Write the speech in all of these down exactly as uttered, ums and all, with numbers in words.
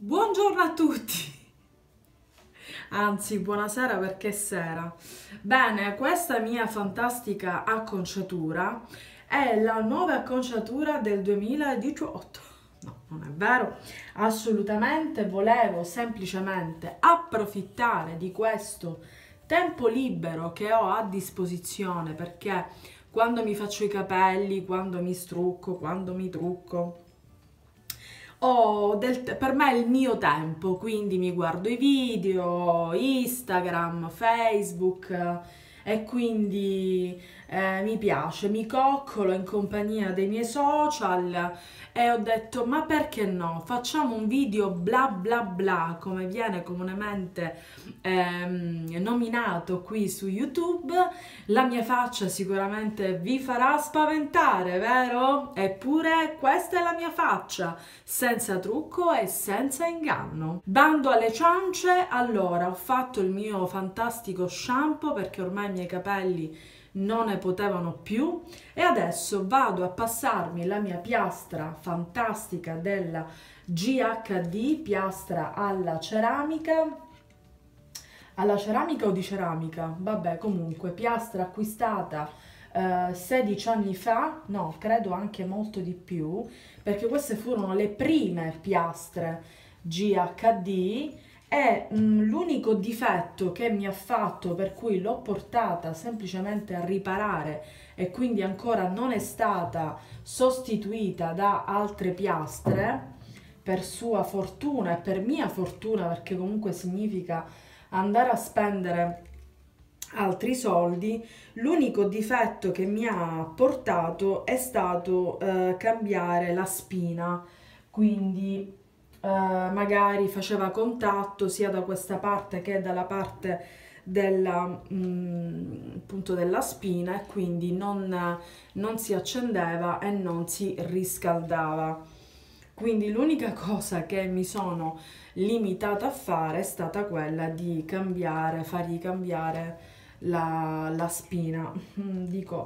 Buongiorno a tutti, anzi buonasera perché è sera. Bene, questa mia fantastica acconciatura è la nuova acconciatura del duemiladiciotto. No, non è vero, assolutamente. Volevo semplicemente approfittare di questo tempo libero che ho a disposizione, perché quando mi faccio i capelli, quando mi strucco, quando mi trucco, ho del, per me è il mio tempo, quindi mi guardo i video, Instagram, Facebook, eh, e quindi eh, mi piace, mi coccolo in compagnia dei miei social e ho detto ma perché no, facciamo un video bla bla bla come viene comunemente ehm, nominato qui su YouTube. La mia faccia sicuramente vi farà spaventare, vero? Eppure questa è la mia faccia, senza trucco e senza inganno. Bando alle ciance, allora ho fatto il mio fantastico shampoo perché ormai i miei capelli non ne potevano più e adesso vado a passarmi la mia piastra fantastica della G H D, piastra alla ceramica. Alla ceramica o di ceramica? Vabbè, comunque, piastra acquistata eh, sedici anni fa, no, credo anche molto di più, perché queste furono le prime piastre G H D e mh, l'unico difetto che mi ha fatto, per cui l'ho portata semplicemente a riparare e quindi ancora non è stata sostituita da altre piastre, per sua fortuna e per mia fortuna, perché comunque significa andare a spendere altri soldi. L'unico difetto che mi ha portato è stato eh, cambiare la spina, quindi eh, magari faceva contatto sia da questa parte che dalla parte della, mm, appunto della spina e quindi non, non si accendeva e non si riscaldava. Quindi l'unica cosa che mi sono limitata a fare è stata quella di cambiare, fargli cambiare la, la spina. Mm, Dico,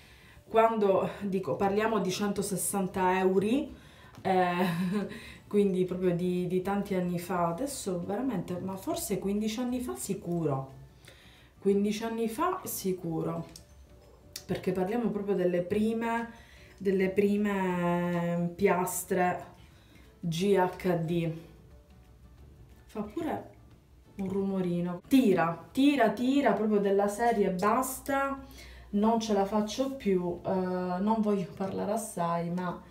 quando dico parliamo di centosessanta euro, eh, quindi proprio di, di tanti anni fa, adesso veramente, ma forse quindici anni fa sicuro, quindici anni fa sicuro, perché parliamo proprio delle prime, delle prime piastre G H D. Fa pure un rumorino. Tira, tira, tira, proprio della serie basta, non ce la faccio più, eh, non voglio parlare assai, ma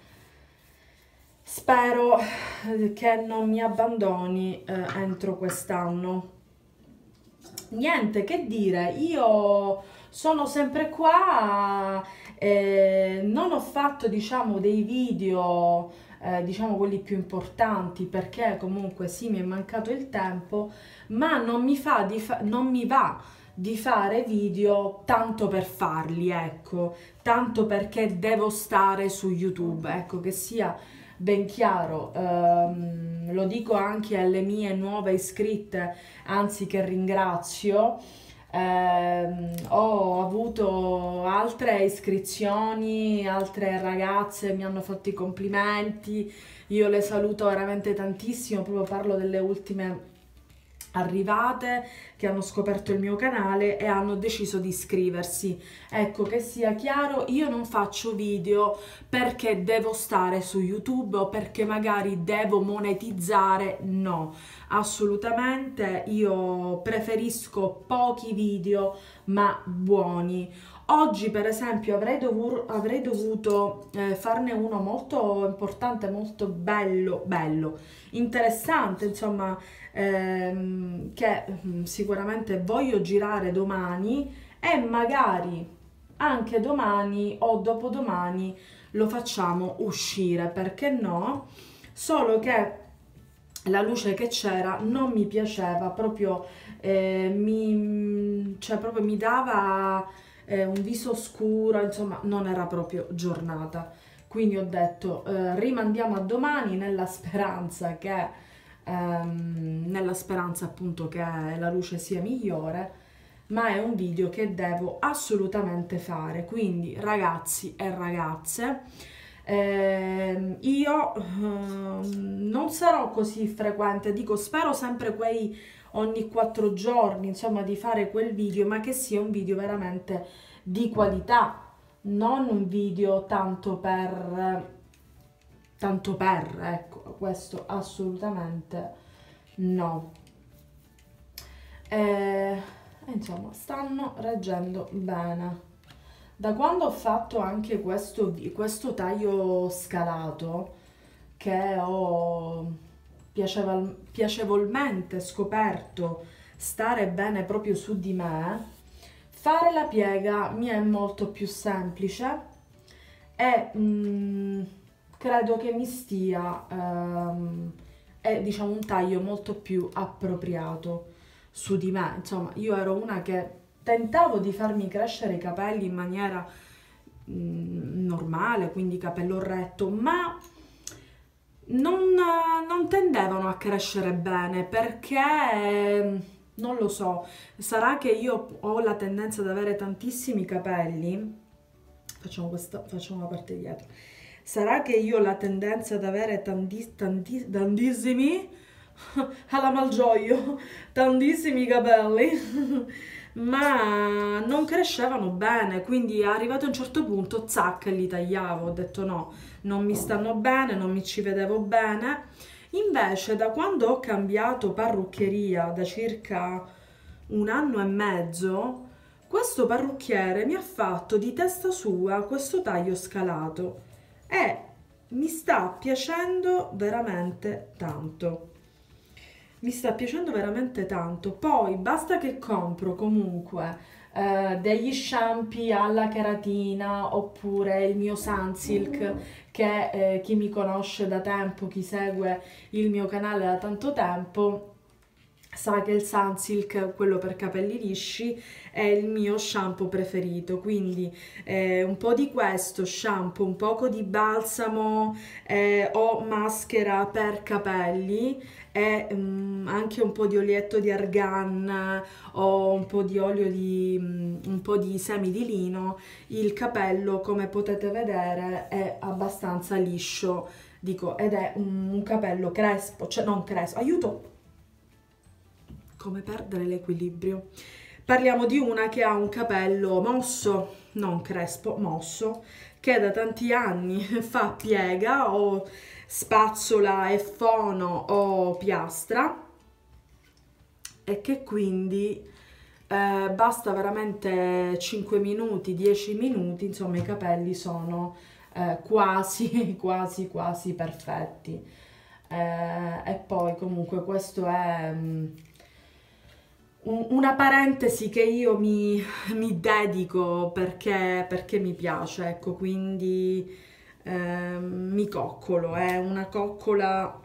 spero che non mi abbandoni eh, entro quest'anno. Niente, che dire, io sono sempre qua, eh, non ho fatto, diciamo, dei video, eh, diciamo, quelli più importanti, perché comunque sì, mi è mancato il tempo, ma non mi fa di fa- non mi va di fare video tanto per farli, ecco, tanto perché devo stare su YouTube, ecco, che sia ben chiaro. Ehm, lo dico anche alle mie nuove iscritte, anzi che ringrazio. Ehm, ho avuto altre iscrizioni, altre ragazze mi hanno fatto i complimenti, io le saluto veramente tantissimo, proprio parlo delle ultime arrivate che hanno scoperto il mio canale e hanno deciso di iscriversi. Ecco, che sia chiaro, io non faccio video perché devo stare su YouTube o perché magari devo monetizzare, no, assolutamente. Io preferisco pochi video ma buoni. Oggi per esempio avrei, dovu- avrei dovuto eh, farne uno molto importante, molto bello, bello, interessante, insomma, ehm, che mm, sicuramente voglio girare domani e magari anche domani o dopodomani lo facciamo uscire, perché no? Solo che la luce che c'era non mi piaceva, proprio, eh, mi, cioè proprio mi dava eh, un viso scuro, insomma non era proprio giornata. Quindi ho detto eh, rimandiamo a domani nella speranza che, ehm, nella speranza appunto che la luce sia migliore, ma è un video che devo assolutamente fare. Quindi ragazzi e ragazze, Eh, io eh, non sarò così frequente, dico, spero sempre quei ogni quattro giorni, insomma, di fare quel video, ma che sia un video veramente di qualità, non un video tanto per, tanto per, ecco, questo assolutamente no. Eh, insomma, stanno reggendo bene. Da quando ho fatto anche questo, vi- questo taglio scalato, che ho piaceval- piacevolmente scoperto stare bene proprio su di me, fare la piega mi è molto più semplice e mm, credo che mi stia, ehm, è diciamo un taglio molto più appropriato su di me. Insomma, io ero una che tentavo di farmi crescere i capelli in maniera mm, normale, quindi capello retto, ma non, non tendevano a crescere bene perché, non lo so, sarà che io ho la tendenza ad avere tantissimi capelli, facciamo questa, facciamo la parte dietro, sarà che io ho la tendenza ad avere tanti, tanti, tantissimi, alla Malgioglio, tantissimi capelli, ma non crescevano bene, quindi arrivato a un certo punto, zac, li tagliavo, ho detto no, non mi stanno bene, non mi ci vedevo bene. Invece da quando ho cambiato parruccheria, da circa un anno e mezzo, questo parrucchiere mi ha fatto di testa sua questo taglio scalato e mi sta piacendo veramente tanto. Mi sta piacendo veramente tanto. Poi basta che compro comunque eh, degli shampoo alla keratina oppure il mio Sunsilk che eh, chi mi conosce da tempo, chi segue il mio canale da tanto tempo, sa che il Sunsilk, quello per capelli lisci, è il mio shampoo preferito. Quindi eh, un po' di questo shampoo, un poco di balsamo eh, o maschera per capelli e mm, anche un po' di olietto di argan o un po' di olio di mm, un po' di semi di lino. Il capello, come potete vedere, è abbastanza liscio, dico, ed è un, un capello crespo, cioè non crespo, aiuto, come perdere l'equilibrio. Parliamo di una che ha un capello mosso, non crespo, mosso, che da tanti anni fa piega o spazzola e fono o piastra e che quindi eh, basta veramente cinque minuti, dieci minuti, insomma i capelli sono eh, quasi, quasi, quasi perfetti. Eh, e poi comunque questo è mm, un- una parentesi che io mi, mi dedico perché, perché mi piace, ecco, quindi ehm, mi coccolo, è una coccola,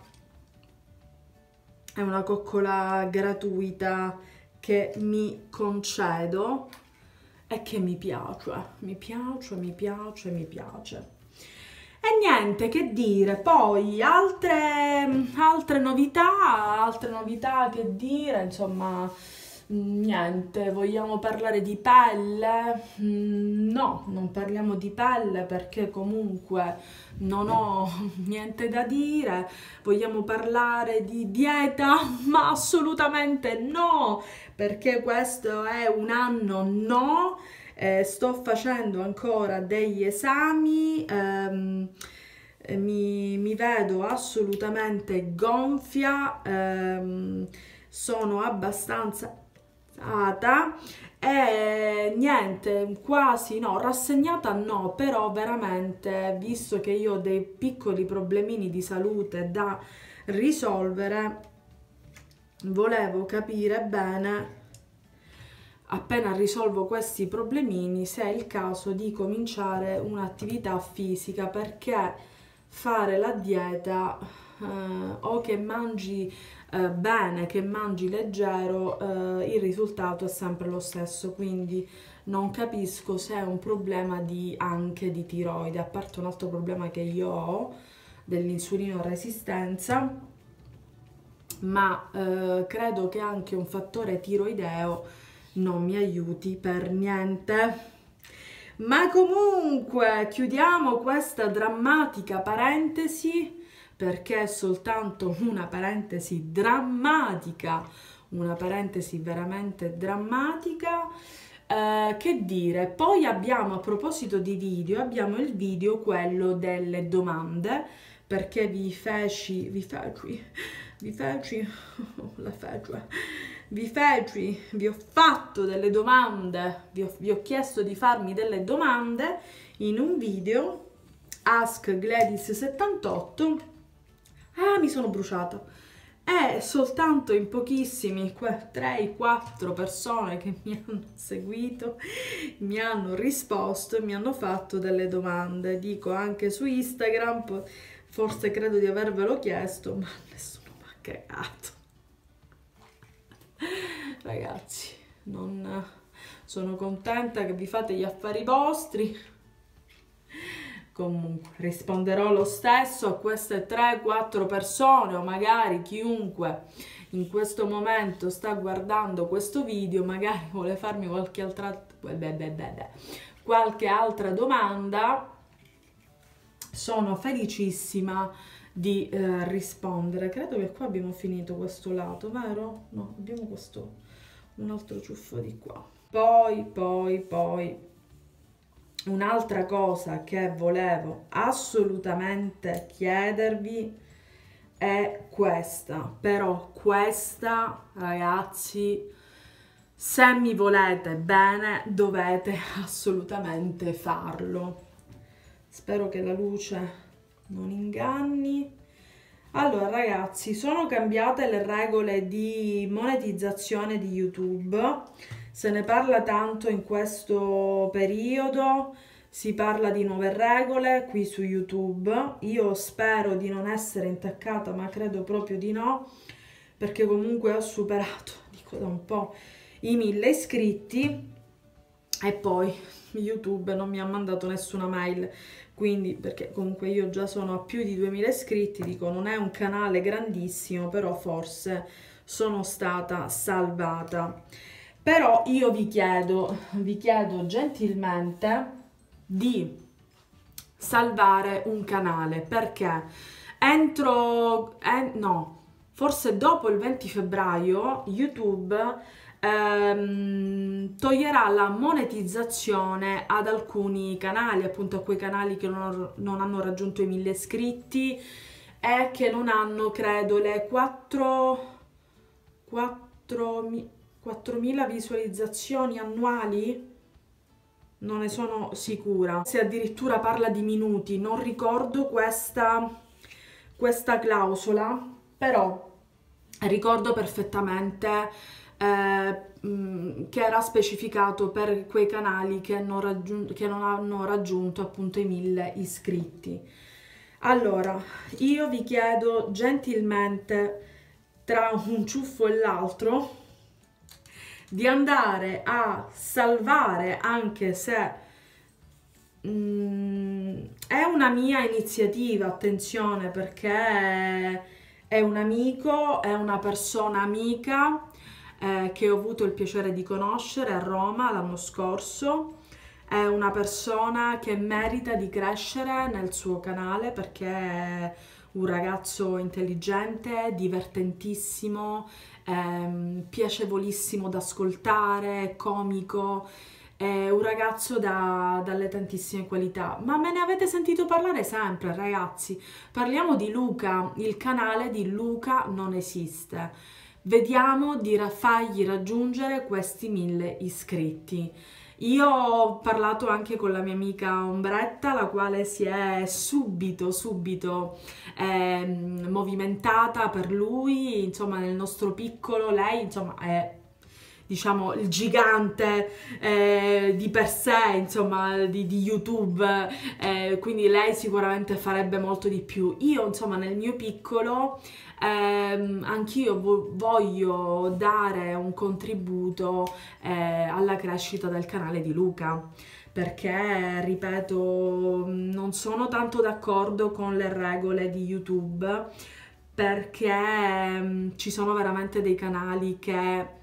è una coccola gratuita che mi concedo e che mi piace, mi piace, mi piace, mi piace. E niente, che dire, poi altre, altre novità, altre novità che dire, insomma, mm, niente, vogliamo parlare di pelle? Mm, No, non parliamo di pelle perché comunque non ho niente da dire. Vogliamo parlare di dieta? Ma assolutamente no, perché questo è un anno no. Eh, sto facendo ancora degli esami, ehm, eh, mi, mi vedo assolutamente gonfia, ehm, sono abbastanza cansata e niente, quasi no, rassegnata no, però veramente, visto che io ho dei piccoli problemini di salute da risolvere, volevo capire bene, appena risolvo questi problemini, se è il caso di cominciare un'attività fisica, perché fare la dieta eh, o che mangi eh, bene, che mangi leggero, eh, il risultato è sempre lo stesso, quindi non capisco se è un problema di, anche di tiroide, a parte un altro problema che io ho dell'insulino resistenza, ma eh, credo che anche un fattore tiroideo non mi aiuti per niente. Ma comunque chiudiamo questa drammatica parentesi, perché è soltanto una parentesi drammatica, una parentesi veramente drammatica. Eh, che dire, poi abbiamo, a proposito di video, abbiamo il video quello delle domande, perché vi feci, vi feci, vi feci, la fece, vi feci, vi ho fatto delle domande, vi ho, vi ho chiesto di farmi delle domande in un video, Ask Gladys settantotto. Ah, mi sono bruciata. E soltanto in pochissimi, tre quattro persone che mi hanno seguito, mi hanno risposto e mi hanno fatto delle domande. Dico anche su Instagram, forse credo di avervelo chiesto, ma nessuno mi ha cagato. Ragazzi, non sono contenta che vi fate gli affari vostri. Comunque risponderò lo stesso a queste tre quattro persone, o magari chiunque in questo momento sta guardando questo video, magari vuole farmi qualche altra, qualche altra domanda. Sono felicissima di eh, rispondere. Credo che qua abbiamo finito questo lato, vero? No, abbiamo questo, un altro ciuffo di qua. Poi, poi, poi... Un'altra cosa che volevo assolutamente chiedervi è questa, però questa, ragazzi, se mi volete bene dovete assolutamente farlo. Spero che la luce non inganni. Allora ragazzi, sono cambiate le regole di monetizzazione di YouTube. Se ne parla tanto in questo periodo, si parla di nuove regole qui su YouTube. Io spero di non essere intaccata, ma credo proprio di no, perché comunque ho superato, dico da un po', i mille iscritti e poi YouTube non mi ha mandato nessuna mail, quindi perché comunque io già sono a più di duemila iscritti, dico non è un canale grandissimo, però forse sono stata salvata. Però io vi chiedo, vi chiedo gentilmente di salvare un canale, perché entro, eh, no, forse dopo il venti febbraio YouTube ehm, toglierà la monetizzazione ad alcuni canali, appunto a quei canali che non, non hanno raggiunto i mille iscritti e che non hanno, credo, le quattro quattromila visualizzazioni annuali, non ne sono sicura, se addirittura parla di minuti, non ricordo questa, questa clausola, però ricordo perfettamente eh, che era specificato per quei canali che non, che non hanno raggiunto appunto i mille iscritti. Allora, io vi chiedo gentilmente, tra un ciuffo e l'altro, di andare a salvare, anche se mm, è una mia iniziativa, attenzione, perché è un amico, è una persona amica eh, che ho avuto il piacere di conoscere a Roma l'anno scorso. È una persona che merita di crescere nel suo canale, perché è un ragazzo intelligente, divertentissimo, ehm, piacevolissimo da ascoltare, comico, è un ragazzo da, dalle tantissime qualità. Ma me ne avete sentito parlare sempre, ragazzi. Parliamo di Luca, il canale di Luca non esiste. Vediamo di fargli raggiungere questi mille iscritti. Io ho parlato anche con la mia amica Ombretta, la quale si è subito, subito eh, movimentata per lui, insomma nel nostro piccolo, lei insomma è, diciamo, il gigante eh, di per sé, insomma, di, di YouTube, eh, quindi lei sicuramente farebbe molto di più. Io, insomma, nel mio piccolo, ehm, anch'io vo voglio dare un contributo eh, alla crescita del canale di Luca, perché, ripeto, non sono tanto d'accordo con le regole di YouTube, perché ehm, ci sono veramente dei canali che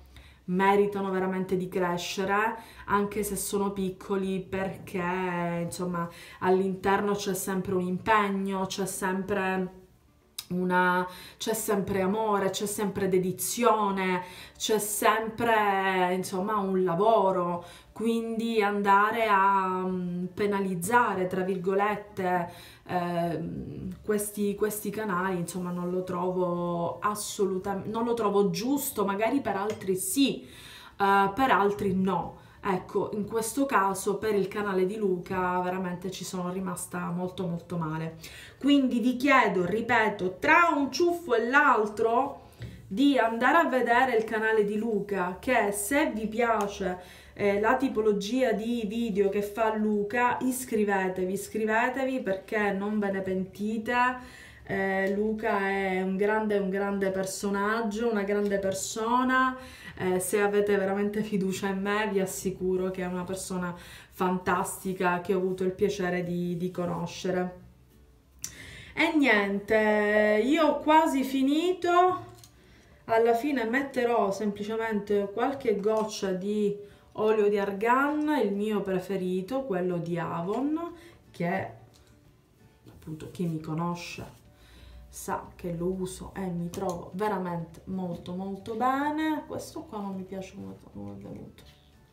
meritano veramente di crescere, anche se sono piccoli, perché insomma all'interno c'è sempre un impegno, c'è sempre una, c'è sempre amore, c'è sempre dedizione, c'è sempre insomma un lavoro, quindi andare a um, penalizzare, tra virgolette, eh, questi, questi canali, insomma non lo trovo assolutamente, non lo trovo giusto, magari per altri sì, uh, per altri no. Ecco, in questo caso per il canale di Luca veramente ci sono rimasta molto molto male. Quindi vi chiedo, ripeto, tra un ciuffo e l'altro di andare a vedere il canale di Luca, che se vi piace eh, la tipologia di video che fa Luca, iscrivetevi, iscrivetevi perché non ve ne pentite. Eh, Luca è un grande, un grande personaggio, una grande persona. Eh, se avete veramente fiducia in me, vi assicuro che è una persona fantastica che ho avuto il piacere di, di conoscere. E niente, io ho quasi finito. Alla fine metterò semplicemente qualche goccia di olio di argan, il mio preferito, quello di Avon, che appunto chi mi conosce sa che lo uso e mi trovo veramente molto molto bene. Questo qua non mi piace come è venuto.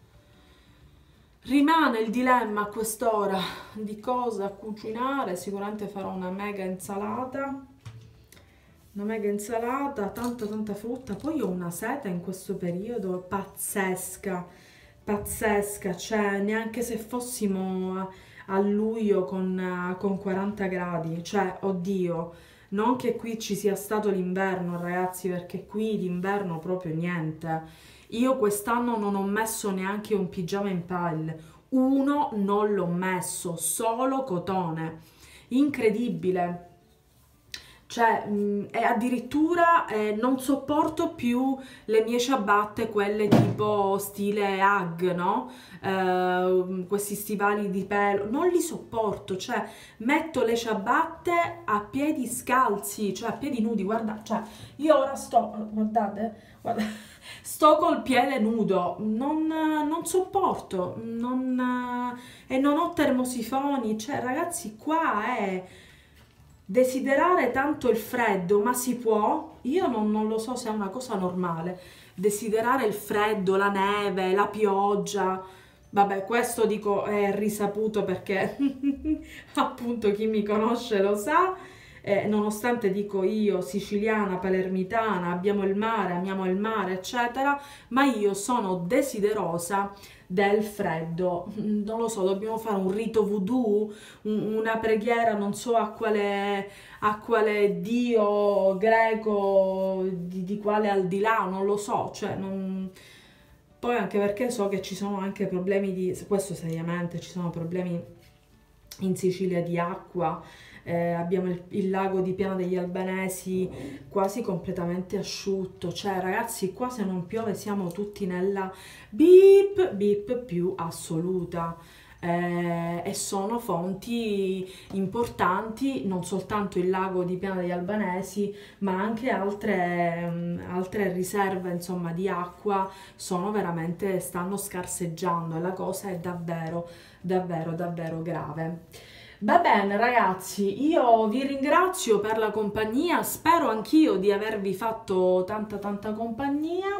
Rimane il dilemma a quest'ora di cosa cucinare. Sicuramente farò una mega insalata, una mega insalata, tanta tanta frutta. Poi ho una sete in questo periodo pazzesca, pazzesca, cioè neanche se fossimo a, a luglio con, con quaranta gradi, cioè oddio. Non che qui ci sia stato l'inverno, ragazzi, perché qui d'inverno proprio niente. Io quest'anno non ho messo neanche un pigiama in pelle. Uno non l'ho messo, solo cotone. Incredibile. Cioè, mh, e addirittura eh, non sopporto più le mie ciabatte, quelle tipo stile Ugg, no? Eh, questi stivali di pelo, non li sopporto, cioè metto le ciabatte a piedi scalzi, cioè a piedi nudi, guarda, cioè io ora sto, guardate, guarda, sto col piede nudo, non, non sopporto, non, e non ho termosifoni, cioè ragazzi qua è... Desiderare tanto il freddo, ma si può? Io non, non lo so se è una cosa normale. Desiderare il freddo, la neve, la pioggia. Vabbè, questo dico è risaputo perché appunto chi mi conosce lo sa. Eh, nonostante dico io siciliana, palermitana, abbiamo il mare, amiamo il mare, eccetera, ma io sono desiderosa del freddo. Non lo so, dobbiamo fare un rito voodoo, un, una preghiera, non so a quale, a quale dio greco, di, di quale al di là, non lo so, cioè non... Poi anche perché so che ci sono anche problemi di, questo seriamente, ci sono problemi in Sicilia di acqua. Eh, abbiamo il, il lago di Piana degli Albanesi quasi completamente asciutto, cioè ragazzi qua se non piove siamo tutti nella beep beep più assoluta. Eh, e sono fonti importanti, non soltanto il lago di Piana degli Albanesi, ma anche altre, um, altre riserve insomma di acqua sono veramente, stanno scarseggiando e la cosa è davvero davvero davvero grave. Va bene ragazzi, io vi ringrazio per la compagnia, spero anch'io di avervi fatto tanta tanta compagnia.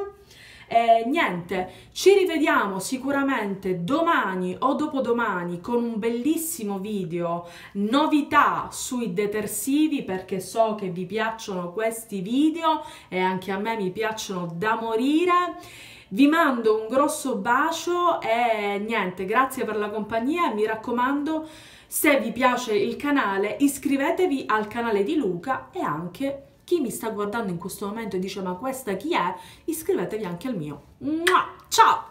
E niente, ci rivediamo sicuramente domani o dopodomani con un bellissimo video, novità sui detersivi, perché so che vi piacciono questi video e anche a me mi piacciono da morire. Vi mando un grosso bacio e niente, grazie per la compagnia e mi raccomando, se vi piace il canale iscrivetevi al canale di Luca e anche chi mi sta guardando in questo momento e dice ma questa chi è? Iscrivetevi anche al mio. Ciao!